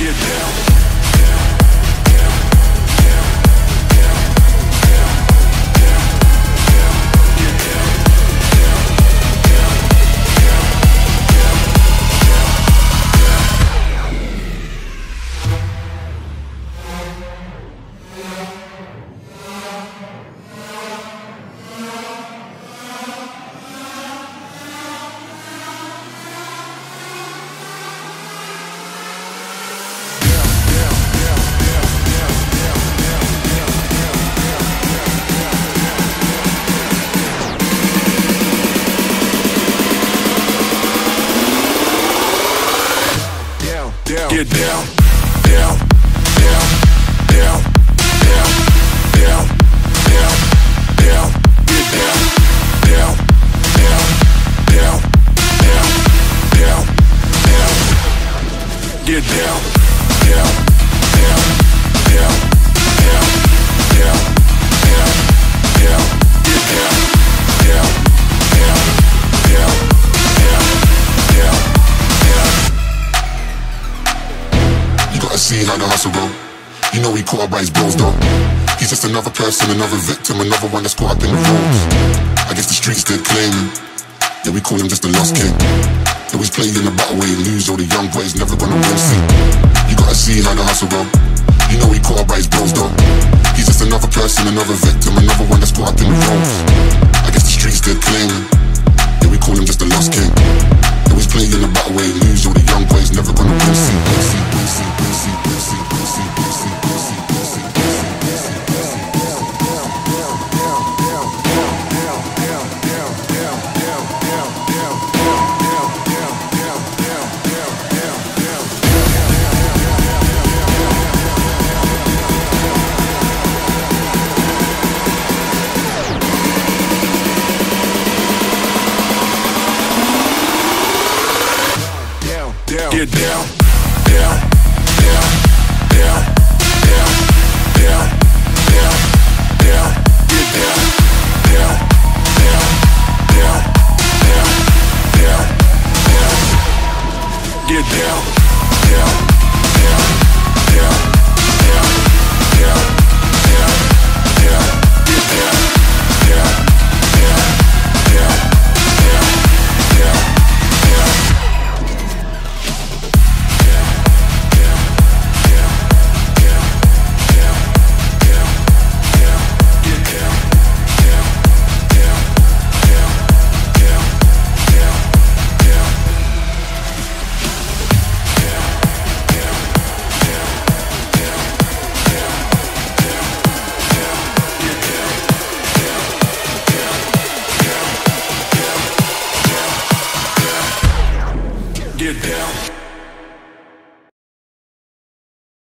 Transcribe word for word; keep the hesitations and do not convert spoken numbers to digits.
Get down. Get down, down, down, down, down, down, down, down. Get down, down, down, down, down, down, down. Get down, down, down, down, down, down, down, down. Get down, down, down, down, down, down, down. Gotta see how the hustle go. You know he caught up by his bros though. He's just another person, another victim, another one that's caught up in the roads. I guess the streets did claim him. Yeah, we call him just a lost king. Always playing in the battle where you lose, all the young boys never gonna win. See, you gotta see how the hustle go. You know he caught up by his bros though. He's just another person, another victim, another one that's caught up in the roads. I guess the streets did claim him. Yeah, we call him just a lost king. Always playing in the battle where you lose, all the young boys never gonna win. See, see, see, see, see, see, see, see, see, see, see, Get down, down, down, down, down, down, down, down. Get down, down, down, down, down, down, down. Get down.